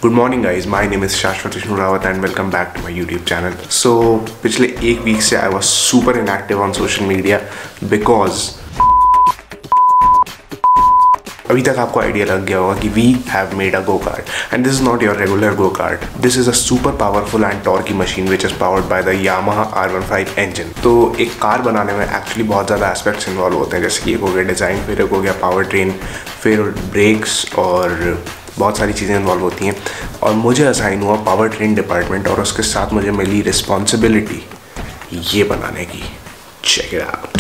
Good morning guys, my name is Shashwat Rawat and welcome back to my YouTube channel. So पिछले एक week से I was super inactive on social media because अभी तक आपको idea लग गया होगा कि we have made a go-kart and this is not your regular go-kart. This is a super powerful and torquey machine which is powered by the YAMAHA R15 engine. तो एक car बनाने में एक्चुअली बहुत ज़्यादा एस्पेक्ट्स इन्वॉल्व होते हैं, जैसे कि एक हो गया डिज़ाइन, फिर एक हो गया पावर ट्रेन, फिर ब्रेक्स और बहुत सारी चीज़ें इन्वॉल्व होती हैं। और मुझे असाइन हुआ पावर ट्रेन डिपार्टमेंट और उसके साथ मुझे मिली रिस्पॉन्सिबिलिटी ये बनाने की। Check it out.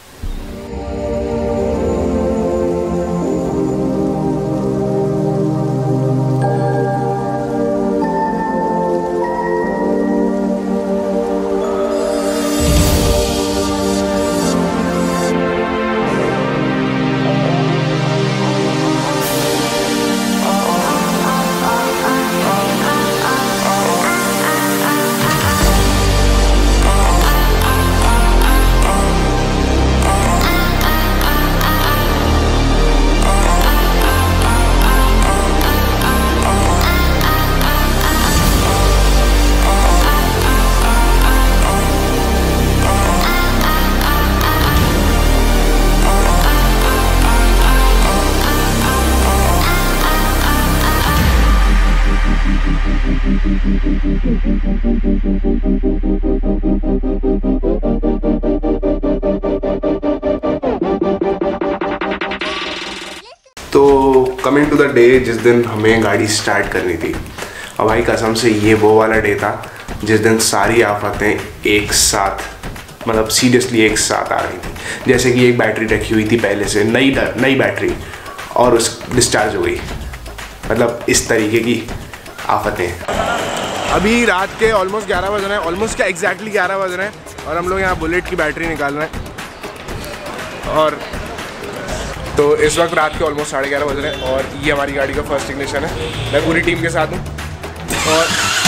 तो कमिंग टू द डे जिस दिन हमें गाड़ी स्टार्ट करनी थी, और भाई कसम से ये वो वाला डे था जिस दिन सारी आफतें एक साथ, मतलब सीरियसली एक साथ आ रही थी। जैसे कि एक बैटरी रखी हुई थी पहले से, नई बैटरी, और उस डिस्चार्ज हो गई, मतलब इस तरीके की आफतें। अभी रात के ऑलमोस्ट 11 बज रहे हैं, ऑलमोस्ट क्या एग्जैक्टली 11 बज रहे हैं, और हम लोग यहाँ बुलेट की बैटरी निकाल रहे हैं। और तो इस वक्त रात के ऑलमोस्ट 11:30 बज रहे हैं और ये हमारी गाड़ी का फर्स्ट इग्निशन है। मैं पूरी टीम के साथ हूँ और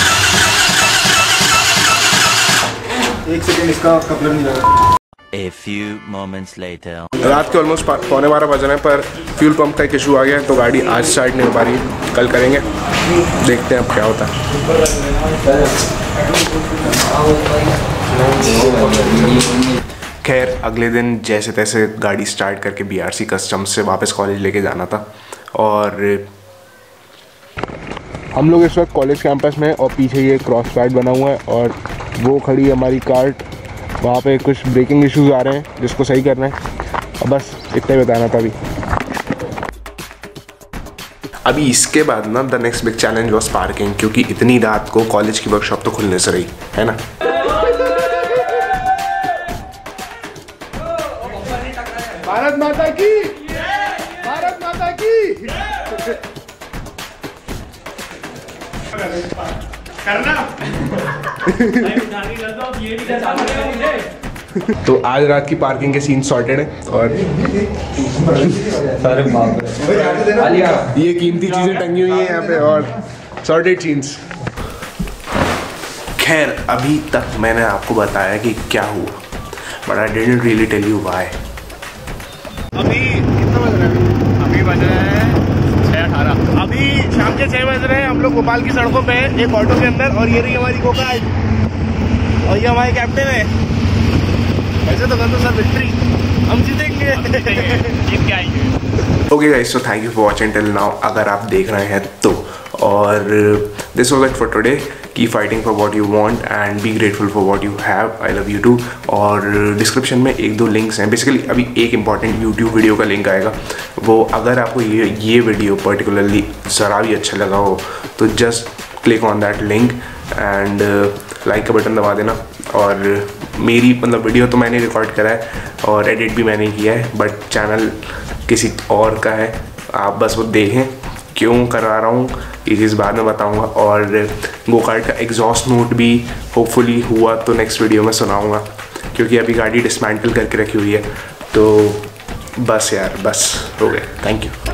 एक सेकेंड इसका कपलर नहीं लगा। A few moments later. रात के ऑलमोस्ट 11:15 बज रहे हैं, पर फ्यूल पंप का एक इशू आ गया है तो गाड़ी आज स्टार्ट नहीं हो पा रही है। कल करेंगे, देखते हैं अब क्या होता है। खैर अगले दिन जैसे तैसे गाड़ी स्टार्ट करके BRC कस्टम्स से वापस कॉलेज लेके जाना था। और हम लोग इस वक्त कॉलेज कैंपस में, और पीछे ये क्रॉस पैड बना हुआ है और वो खड़ी है हमारी कार्ट। वहाँ पे कुछ ब्रेकिंग इश्यूज आ रहे हैं जिसको सही करना है, और बस इतना ही बताना था अभी इसके बाद ना the next big challenge was parking, क्योंकि इतनी रात को कॉलेज की वर्कशॉप तो खुलने से रही है ना। भारत माता की, भारत माता की। करना तो आज रात की पार्किंग के सीन सॉर्टेड है और ये कीमती चीजें टंगी हुई हैं यहाँ पे और सॉर्टेड सीन्स। खैर अभी तक मैंने आपको बताया कि क्या हुआ, but I didn't really tell you why. अभी कितना बज रहा है? अभी बज रहे हैं 6:18। अभी शाम के 6 बज रहे हैं। हम लोग भोपाल की सड़कों पे हैं एक ऑटो के अंदर, और ये रही हमारी गो-कार्ट और ये हमारे कैप्टन है। ऐसे तो कर दो सर, विक्ट्री हम जीतेंगे, जीत के आएंगे। Okay guys, so thank you for watching till now, अगर आप देख रहे हैं तो। और this was it for today. Keep fighting for what you want and be grateful for what you have. I love you too. और description में 1-2 links हैं। बेसिकली अभी एक इंपॉर्टेंट यूट्यूब वीडियो का लिंक आएगा, वो अगर आपको ये वीडियो पर्टिकुलरली ज़रा भी अच्छा लगा हो तो just click on that link and like का बटन दबा देना। और मेरी मतलब वीडियो तो मैंने रिकॉर्ड करा है और एडिट भी मैंने किया है, बट चैनल किसी और का है। आप बस वो देखें, क्यों करा रहा हूँ ये चीज़ बाद में बताऊँगा। और गो-कार्ट का एग्जॉस्ट नोट भी होपफुली हुआ तो नेक्स्ट वीडियो में सुनाऊँगा, क्योंकि अभी गाड़ी डिसमेंटल करके रखी हुई है। तो बस यार, बस हो गया। Thank you.